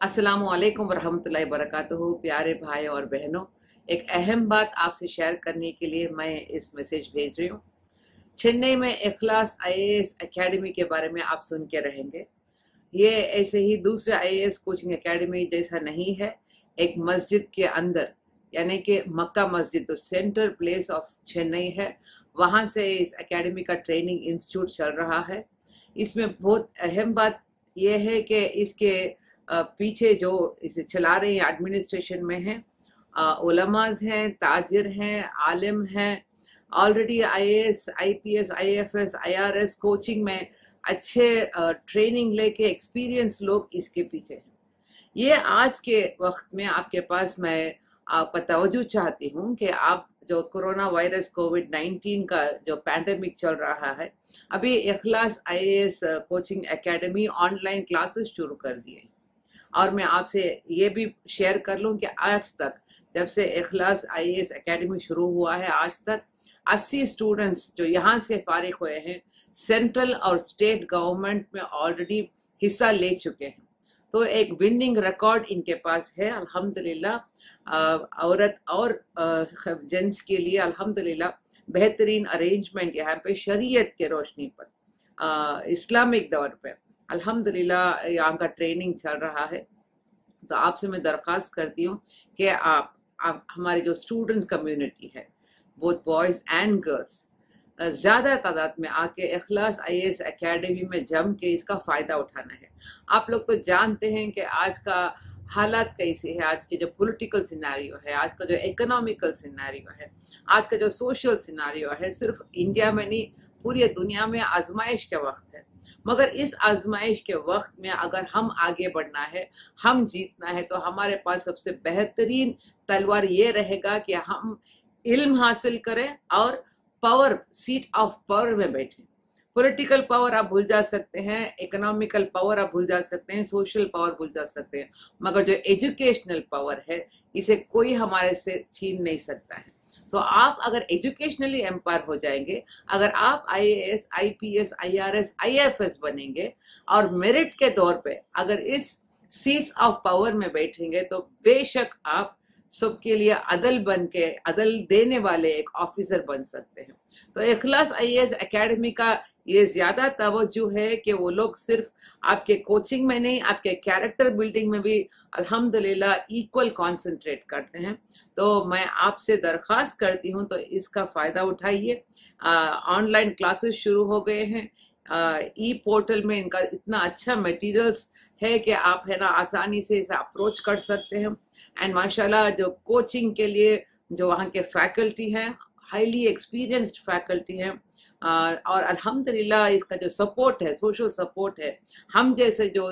अस्सलामुअलैकुम वरहमतुल्लाहि वबरकातुहू। प्यारे भाई और बहनों, एक अहम बात आपसे शेयर करने के लिए मैं इस मैसेज भेज रही हूँ। चेन्नई में इखलास आईएएस एकेडमी के बारे में आप सुन के रहेंगे। ये ऐसे ही दूसरे आईएएस कोचिंग एकेडमी जैसा नहीं है। एक मस्जिद के अंदर, यानी कि मक्का मस्जिद तो सेंट्रल प्लेस ऑफ चेन्नई है, वहाँ से इस एकेडमी का ट्रेनिंग इंस्टीट्यूट चल रहा है। इसमें बहुत अहम बात यह है कि इसके पीछे जो इसे चला रहे हैं एडमिनिस्ट्रेशन में हैं, उलमाज हैं, ताजिर हैं, आलिम हैं, already IAS, IPS, IFS, IRS coaching में अच्छे ट्रेनिंग लेके एक्सपीरियंस लोग इसके पीछे हैं। ये आज के वक्त में आपके पास मैं आपका तवज्जो चाहती हूँ कि आप जो कोरोना वायरस कोविड-19 का जो पैंडेमिक चल रहा है, अभी Ikhlas IAS coaching academy online classes शुरू कर दिए हैं। और मैं आपसे ये भी शेयर कर लूँ कि आज तक, जब से इखलास आईएएस एकेडमी शुरू हुआ है, आज तक 80 स्टूडेंट्स जो यहाँ से फारिग हुए हैं, सेंट्रल और स्टेट गवर्नमेंट में ऑलरेडी हिस्सा ले चुके हैं। तो एक विनिंग रिकॉर्ड इनके पास है अल्हम्दुलिल्लाह। औरत और जेंट्स के लिए अल्हम्दुलिल्लाह बेहतरीन अरेंजमेंट यहाँ पे शरीयत के रोशनी पर, इस्लामिक दौर पे अल्हम्दुलिल्लाह यहाँ का ट्रेनिंग चल रहा है। तो आपसे मैं दरख्वास्त करती हूँ कि आप हमारे जो स्टूडेंट कम्युनिटी है, बोथ बॉयज़ एंड गर्ल्स, ज़्यादा तादाद में आके इखलास आईएएस एकेडमी में जम के इसका फ़ायदा उठाना है। आप लोग तो जानते हैं कि आज का हालात कैसे है, आज के जो पॉलिटिकल सिनेरियो है, आज का जो इकोनॉमिकल सिनेरियो है, आज का जो सोशल सिनेरियो है, सिर्फ इंडिया में नहीं पूरी दुनिया में आजमाइश का वक्त है। मगर इस आजमाइश के वक्त में अगर हम आगे बढ़ना है, हम जीतना है, तो हमारे पास सबसे बेहतरीन तलवार ये रहेगा कि हम इल्म हासिल करें और पावर, सीट ऑफ पावर में बैठे। पॉलिटिकल पावर आप भूल जा सकते हैं, इकोनॉमिकल पावर आप भूल जा सकते हैं, सोशल पावर भूल जा सकते हैं, मगर जो एजुकेशनल पावर है, इसे कोई हमारे से छीन नहीं सकता है। तो आप अगर एजुकेशनली एम्पायर हो जाएंगे, अगर आप आईएएस, आईपीएस, आईआरएस, आईएफएस बनेंगे और मेरिट के तौर पे अगर इस सीट्स ऑफ पावर में बैठेंगे, तो बेशक आप सबके लिए अदल बन के अदल देने वाले एक ऑफिसर बन सकते हैं। तो इखलास आईएएस एकेडमी का ये ज्यादा तवज्जो है कि वो लोग सिर्फ आपके कोचिंग में नहीं, आपके कैरेक्टर बिल्डिंग में भी अल्हम्दुलिल्लाह इक्वल कंसंट्रेट करते हैं। तो मैं आपसे दरख्वास्त करती हूँ, तो इसका फ़ायदा उठाइए। ऑनलाइन क्लासेस शुरू हो गए हैं। ई पोर्टल में इनका इतना अच्छा मटेरियल्स है कि आप है ना आसानी से इसे अप्रोच कर सकते हैं। एंड माशाल्लाह जो कोचिंग के लिए जो वहाँ के फैकल्टी हैं, हाईली एक्सपीरियंस्ड फैकल्टी हैं, और अल्हम्दुलिल्लाह इसका जो सपोर्ट है, सोशल सपोर्ट है, हम जैसे जो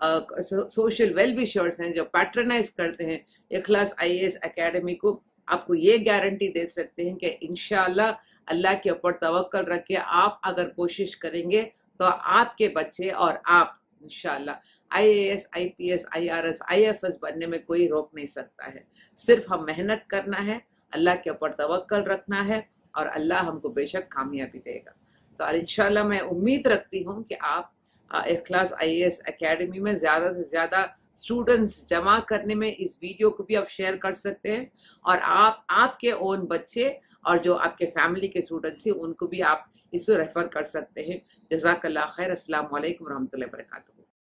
सोशल वेल विशर्स हैं जो पैट्रनाइज करते हैं इखलास आईएएस एकेडमी को, आपको ये गारंटी दे सकते हैं कि इंशाअल्लाह अल्लाह के ऊपर तवक्कल रख के आप अगर कोशिश करेंगे तो आपके बच्चे और आप इंशाअल्लाह आईएएस, आईपीएस, आईआरएस, आईएफएस बनने में कोई रोक नहीं सकता है। सिर्फ हम मेहनत करना है, अल्लाह के ऊपर तवक्कल रखना है और अल्लाह हमको बेशक कामयाबी देगा। तो इंशाअल्लाह मैं उम्मीद रखती हूँ कि आप इखलास आईएएस एकेडमी में ज़्यादा से ज़्यादा स्टूडेंट्स जमा करने में इस वीडियो को भी आप शेयर कर सकते हैं, और आप आपके ओन बच्चे और जो आपके फैमिली के स्टूडेंट्स हैं उनको भी आप इसे रेफर कर सकते हैं। जज़ाकल्लाह खैर। अस्सलाम वालेकुम रहमतुल्लाहि व बरकातुहू।